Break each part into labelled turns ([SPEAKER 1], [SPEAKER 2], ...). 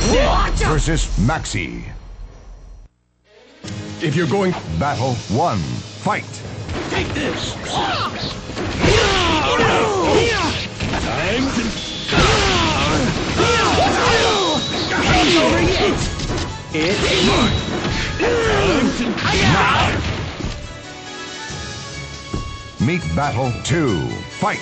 [SPEAKER 1] versus Maxi. If you're going battle 1, fight.
[SPEAKER 2] Take this! Time to...
[SPEAKER 3] Ain't over yet! It's
[SPEAKER 1] Now. Meet battle 2, fight.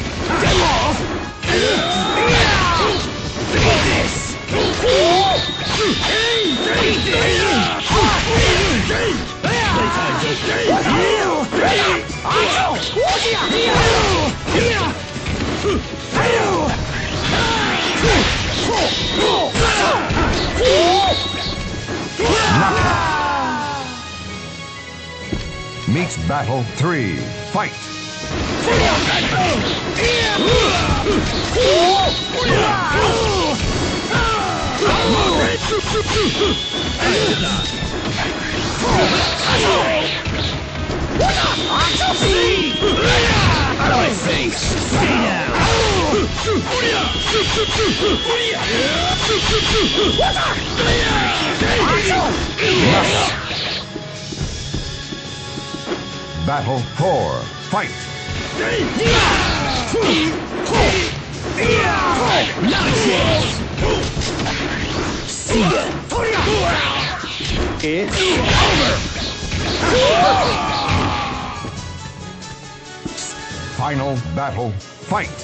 [SPEAKER 1] Meets battle 3, fight.
[SPEAKER 2] How do I think? Stay down!
[SPEAKER 1] Battle 4, fight.
[SPEAKER 2] Not a chance!
[SPEAKER 3] It's
[SPEAKER 1] Final battle, fight.